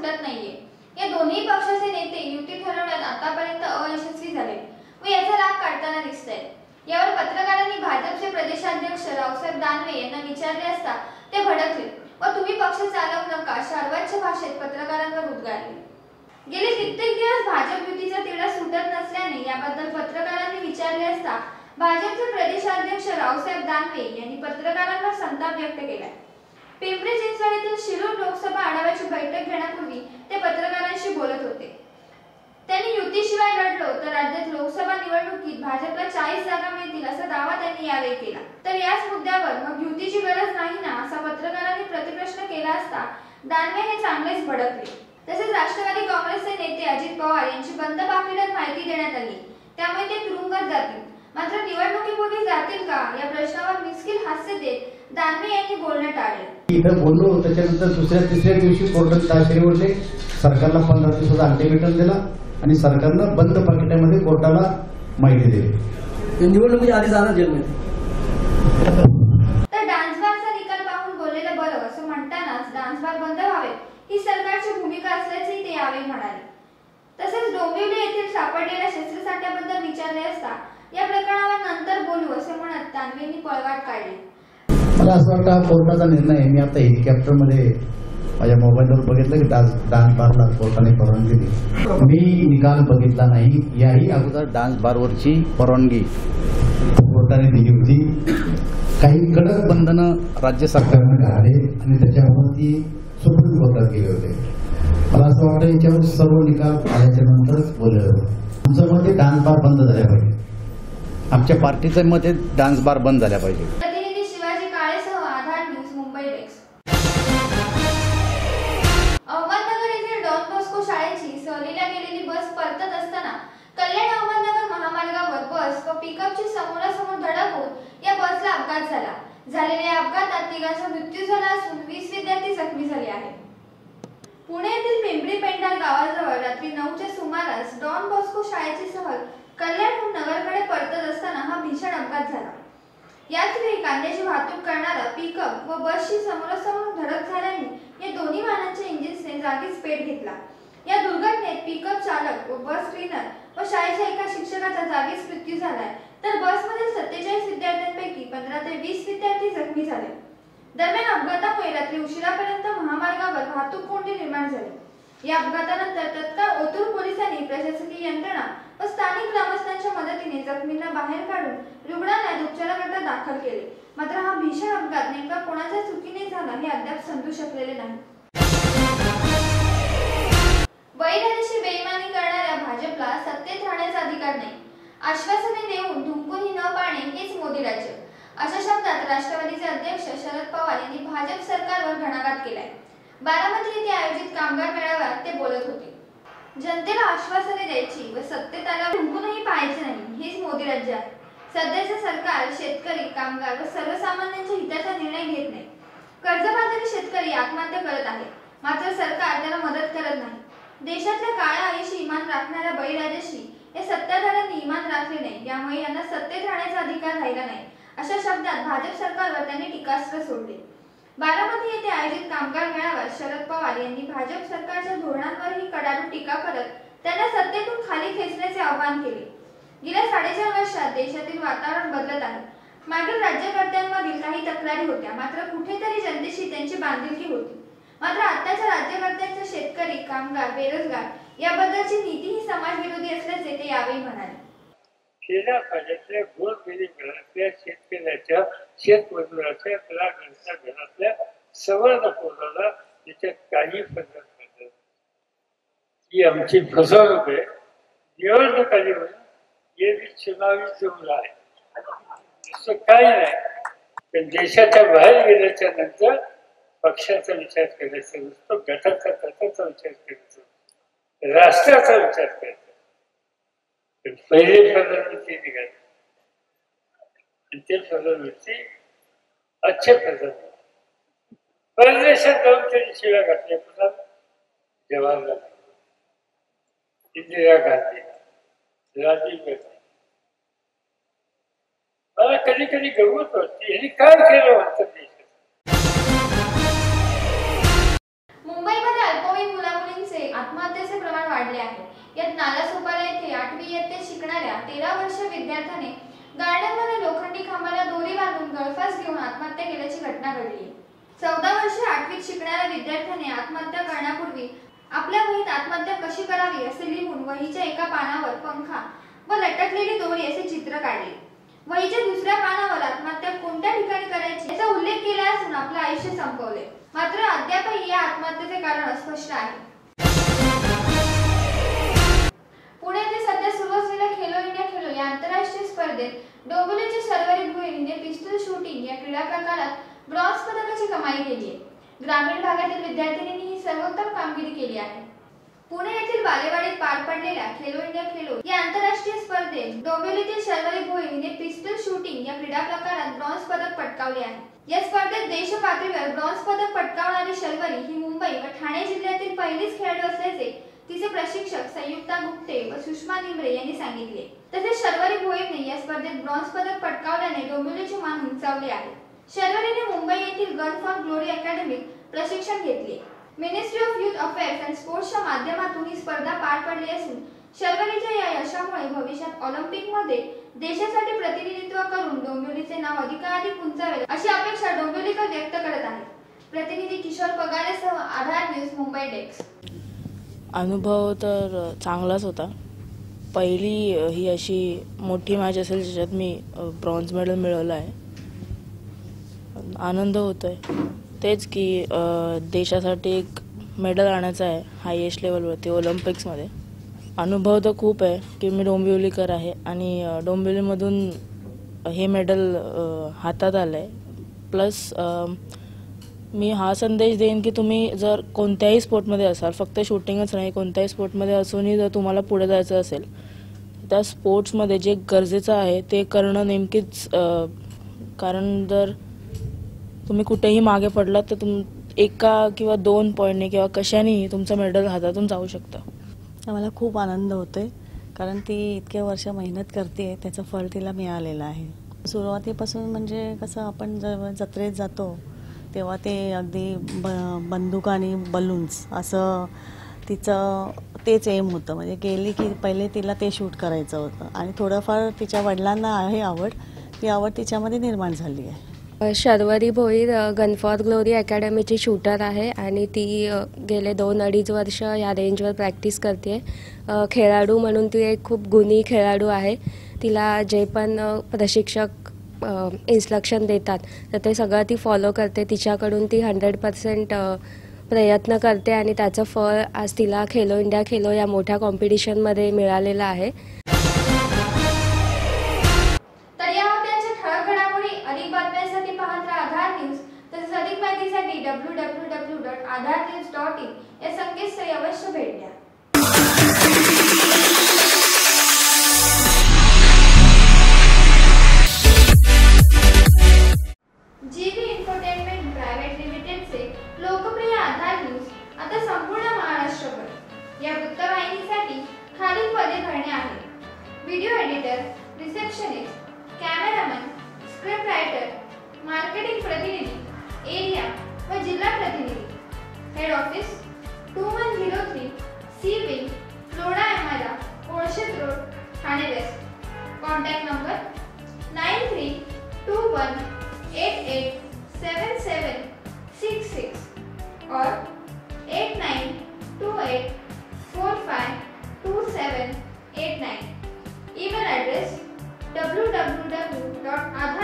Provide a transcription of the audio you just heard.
सुटत नाहीये। या दोन्ही पक्षाचे नेते युती ठरवण्यात आतापर्यंत अयशस्वी झाले व याचा लाभ काढताना दिसतायत। यावर पत्रकारांनी भाजपचे प्रदेशाध्यक्ष रावसाहेब दानवे यांना विचारले असता ते भडकले व तुम्ही पक्ष चालवू नका अशा अर्वाच्य भाषेत पत्रकारांवर उद्गारले। गेले कित्येक दिवस भाजप युतीचा तिढा सुटत नसल्याने याबद्दल पत्रकारांनी विचारले असता भाजपचे प्रदेशाध्यक्ष रावसाहेब दानवे यांनी पत्रकारांवर संताप व्यक्त केलाय। पिंपरी चिंचवड येथील शिरूर लोकसभा आढाव्याची बैठक घेण्यापूर्वी ते पत्रकारांशी बोलत होते। त्यांनी युतीशिवाय लढलो तर राज्यात लोकसभा निवडणुकीत भाजपला 40 जागा मिळतील असा दावा त्यांनी यावेळी केला। तर याच मुद्द्यावर मग युतीची गरज नाही ना असा पत्रकारांनी प्रतिप्रश्न केला असता दानवे हे चांगलेच भडकले। तसेच राष्ट्रवादी काँग्रेसचे नेते अजित पवार यांची बंद पाकिटात माहिती देण्यात आली, त्यामुळे ते तुरुंगात जातील, मात्र निवडणुकीपूर्वी जातील का या प्रश्नावर मिश्किल हास्य देत दानवे यांनी बोलणं टाळले। इथं बोललो त्याच्यानंतर दुसऱ्या तिसऱ्या दिवशी कोर्टात ताशेरे ओढले, सरकारला 15 दिवसाचा अल्टिमेटम दिला आणि सरकारनं बंद पाकिटामध्ये कोर्टाला माहिती दिली। निवडणुकीच्या आधी जाणार जेलमध्ये। तर डान्स बारचा निकाल पाहून बोललेलं बरं असं म्हणतानाच डान्स बार बंद व्हावे ही सरकारची भूमिका असल्याचंही ते यावेळी म्हणाले। तसेच डोंबिवली येथील सापडलेल्या शस्त्रसाठ्याबद्दल विचारले असता या प्रकरणावर नंतर बोलू असे म्हणत दानवेंनी पळवाट काढली। मला असं वाटतं हा कोर्टाचा निर्णय आहे। मी आता हेलिकॉप्टरमध्ये माझ्या मोबाईलवर बघितलं की डान्स बारला कोर्टाने परवानगी दिली। मी निकाल बघितला नाही, याही अगोदर डान्स बारवरची परवानगी कोर्टाने दिली होती। काही कडक बंधनं राज्य सरकारने घातले आणि त्याच्यावरती सुप्रीम कोर्टात गेले होते। मला असं वाटतं याच्यावर सर्व निकाल आल्याच्या नंतरच बोललं। आमचं मत डान्स बार बंद झाल्या पाहिजे, आमच्या पार्टीचं मत डान्स बार बंद झाल्या पाहिजे। प्रतिनिधी शिवाजी काळेसह आधार न्यूज मुंबई डेस्क। अहमदनगर येथील डॉन बॉस्को शाळेची सहलीला गेलेली बस परतत असताना कल्याण अहमदनगर महामार्गावर बस व पिकअपची समोरासमोर धडक होत या बसला अपघात झाला। झालेल्या अपघातात तिघांचा मृत्यू झाला असून 20 विद्यार्थी जखमी झाले आहेत। पुणे येथील पिंपरी पेंडार गावाजवळ रात्री 9च्या सुमारास डॉन बॉस्को शाळेची सहल कल्याणहून नगरकडे परतत असताना हा भीषण अपघात झाला। याच वेळी कांद्याची वाहतूक करणारा पिकअप व बसची समोरासमोर धडक झाल्याने या दोन्ही वाहनांच्या इंजिनने जागीच पेट घेतला। या दुर्घटनेत पिकअप चालक व बस क्लीनर व शाळेच्या एका शिक्षकाचा जागीच मृत्यू झालाय, तर बसमधील 47 विद्यार्थ्यांपैकी 15 ते 20 विद्यार्थी जखमी झाले। दरम्यान अपघातामुळे रात्री उशिरापर्यंत महामार्गावर वाहतूक कोंडी निर्माण झाली। या अपघातानंतर तत्काळ ओतूर पोलिसांनी प्रशासकीय यंत्रणा व स्थानिक ग्रामस्थांच्या मदतीने जखमींना बाहेर काढून रुग्णालयात उपचाराकरता दाखल केले। मात्र हा भीषण अपघात नेमका कोणाच्या चुकीने झाला हे अद्याप समजू शकलेले नाही। बळीराजाशी बेईमानी करणाऱ्या भाजपला सत्तेत राहण्याचा अधिकार नाही, आश्वासने देऊन धुंकूनही न पाळणे हेच मोदी राज्य अशा शब्दात राष्ट्रवादीचे अध्यक्ष शरद पवार यांनी भाजप सरकारवर घणाघात केलाय। बारामती येथे आयोजित कामगार मेळाव्यात ते बोलत होते। जनतेला आश्वासने द्यायची व सत्तेत आल्यावर धुंकूनही पाहायचे नाही हेच मोदी राज्य आहे। सध्याचे सरकार शेतकरी, कामगार व सर्वसामान्यांच्या हिताचा निर्णय घेत नाही। कर्जबाजारी शेतकरी आत्महत्या करत आहे, मात्र सरकार त्याला मदत करत नाही। देशातल्या काळ्या आईशी इमान राखणाऱ्या बळीराजाशी या सत्ताधाऱ्यांनी इमान राखले नाही, यामुळे यांना सत्तेत राहण्याचा अधिकार राहिला नाही अशा शब्दात भाजप सरकारवर त्यांनी टीकास्त्र सोडले। बारामती येथे आयोजित कामगार मेळाव्यात शरद पवार यांनी भाजप सरकारच्या धोरणांवरही कडाडून टीका करत त्यांना सत्तेतून खाली खेचण्याचे आवाहन केले। गेल्या 4.5 वर्षात देशातील वातावरण बदलत आहे। मागील राज्यकर्त्यांमधील काही तक्रारी होत्या, मात्र कुठेतरी जनतेशी त्यांची बांधिलकी होती। मात्र आताच्या राज्यकर्त्यांचा शेतकरी, कामगार, बेरोजगार याबद्दलची नीती ही समाजविरोधी असल्याचे ते यावेळी म्हणाले। गेल्या काळातल्या गोरगरीब घरातल्या शेतकऱ्याच्या, शेतमजुराच्या, कलाकारांच्या घरातल्या सवर्ण पोराला त्याच्यात काही फरक नाही। ही आमची फसवणूक आहे। निवडणूक आली म्हणून हे चुनावी जुमला आहे, असं काही नाही। पण देशाच्या बाहेर गेल्याच्या नंतर पक्षाचा विचार करायचा नसतो, गटाचा विचार करायचा, राष्ट्राचा विचार करायचा। पहिले प्रधानमंत्री निघाले आणि ते प्रधानमंत्री अच्छे प्रधानमंत्री परदेशात जाऊन त्यांनी शिव्या घातल्या। पुन्हा जवाहरलाल नेहरू, इंदिरा गांधी, राजीव गांधी। मला कधी कधी गंमत वाटते, यांनी काय केलं म्हणतात देशात। मुंबईमध्ये अल्पवयीन मुलामुलींसह आत्महत्येचे प्रमाण वाढले आहे। यात नालासोपारा येथे 8वी इयत्तेत शिकणाऱ्या 13 वर्षीय विद्यार्थ्याने गार्डनमध्ये लोखंडी खांबाला दोरी बांधून गळफास घेऊन आत्महत्या केल्याची घटना घडली। 14 वर्षीय 8वीत शिकणाऱ्या विद्यार्थ्याने आत्महत्या करण्यापूर्वी आपल्या वहीत आत्महत्या कशी करावी असे लिहून वहीच्या एका पानावर पंखा व लटकलेली दोरी असे चित्र काढले। वहीच्या दुसऱ्या पानावर आत्महत्या कोणत्या ठिकाणी करायची याचा उल्लेख केला असून आपले आयुष्य संपवले। मात्र अद्यापही या आत्महत्येचे कारण अस्पष्ट आहे। पुण्यात सध्या सुरू असलेल्या खेलो इंडिया खेलो या आंतरराष्ट्रीय स्पर्धेत डोंबिवलीच्या शर्वरी भोईर हिने पिस्तूल शूटिंग या क्रीडा प्रकारात ब्रॉन्झ पदकाची कमाई केली आहे। ग्रामीण भागातील विद्यार्थिनींनी ही सर्वोत्तम कामगिरी केली आहे। पुणे येथील बालेवाडीत पार पडलेल्या खेलो इंडिया खेलो या आंतरराष्ट्रीय स्पर्धेत डोंबिवलीतील शर्वरी भोईर हिने पिस्तूल शूटिंग या क्रीडा प्रकारात ब्रॉन्झ पदक पटकावले आहे। या स्पर्धेत देश पातळीवर ब्रॉन्झ पदक पटकावणारी शर्वरी ही मुंबई व ठाणे जिल्ह्यातील पहिलीच खेळाडू असल्याचे तिचे प्रशिक्षक संयुक्ता गुप्ते व सुषमा निमरे यांनी सांगितले। तसेच शर्वरी भोईरने या स्पर्धेत ब्रॉन्झ पदक पटकावल्याने डोंबिवलीची मान उंचावली आहे। शर्वरीने मुंबई येथील गन फॉर ग्लोरी अकॅडमीत प्रशिक्षण घेतले। Ministry of Youth Affairs and स्पोर्ट्सच्या माध्यमातून ही स्पर्धा पार पडली असून शर्वरीच्या या यशामुळे भविष्यात ऑलिम्पिकमध्ये देशासाठी प्रतिनिधित्व करून डोंबिवलीचे नाव अधिकाधिक उंचावेल अशी अपेक्षा डोंबिवलीकर व्यक्त करत आहेत। प्रतिनिधी किशोर पगारेसह आधार न्यूज मुंबई डेस्क। अनुभव तर चांगलाच होता। पहिली ही अशी मोठी मॅच असेल ज्याच्यात मी ब्रॉन्झ मेडल मिळवलं आहे। आनंद होतोय तेच की देशासाठी एक मेडल आणायचं आहे हायेस्ट लेवलवरती ऑलिम्पिक्समध्ये। अनुभव तर खूप आहे की मी डोंबिवलीकर आहे आणि डोंबिवलीमधून हे मेडल हातात आलं आहे। प्लस मी हा संदेश देईन की तुम्ही जर कोणत्याही स्पोर्टमध्ये असाल, फक्त शूटिंगच नाही, कोणत्याही स्पोर्टमध्ये असूनही जर तुम्हाला पुढे जायचं असेल त्या स्पोर्ट्समध्ये जे गरजेचं आहे ते करणं नेमकीच, कारण जर तुम्ही कुठेही मागे पडलात तर एका किंवा 2 पॉईंटने किंवा कशानेही तुमचं मेडल हातातून जाऊ शकतं। मला खूप आनंद होतोय कारण ती इतके वर्ष मेहनत करते त्याचं फळ तिला मिळालेलं आहे। सुरुवातीपासून म्हणजे कसं आपण जेव्हा जत्रेत जातो तेव्हा ते अगदी बंदूक आणि बलून्स असं तिचं तेच एम होतं, म्हणजे गेली की पहिले तिला ते शूट करायचं होतं आणि थोडंफार तिच्या वडिलांना आहे आवड, ती आवड तिच्यामध्ये निर्माण झाली आहे। Sharvari Bhoir Gun for Glory अकॅडमीची शूटर आहे आणि ती गेले 2-2.5 वर्ष या रेंजवर प्रॅक्टिस करते। खेळाडू म्हणून ती एक खूप गुणी खेळाडू आहे। तिला जे पण प्रशिक्षक इन्स्ट्रक्शन देतात तर ते सगळं ती फॉलो करते। तिच्याकडून ती 100% प्रयत्न करते आणि त्याचं फळ आज तिला खेलो इंडिया खेलो या मोठ्या कॉम्पिटिशनमध्ये मिळालेलं आहे। तर या होत्या ठळक घडामोडी। अधिक बातम्यांसाठी पाहत राहा आधार न्यूज। तसेच अधिक माहितीसाठी www.aadharnews.in या संकेतस्थळी अवश्य भेट द्या। जीबी एंटरटेनमेंट प्रायव्हेट लिमिटेडचे लोकप्रिय आधार न्यूज आता संपूर्ण महाराष्ट्रभर। या वृत्तवाहिनीसाठी खालील पदे भरणे आहेत: video editor, receptionist, cameraman, script writer, marketing प्रतिनिधी, एरिया व जिल्हा प्रतिनिधी। Head office 2103 C wing, Flora Emara, Kolshet road, Thane west. Contact number 9321887766 और 8928452789। Email address www.aadharnews.in।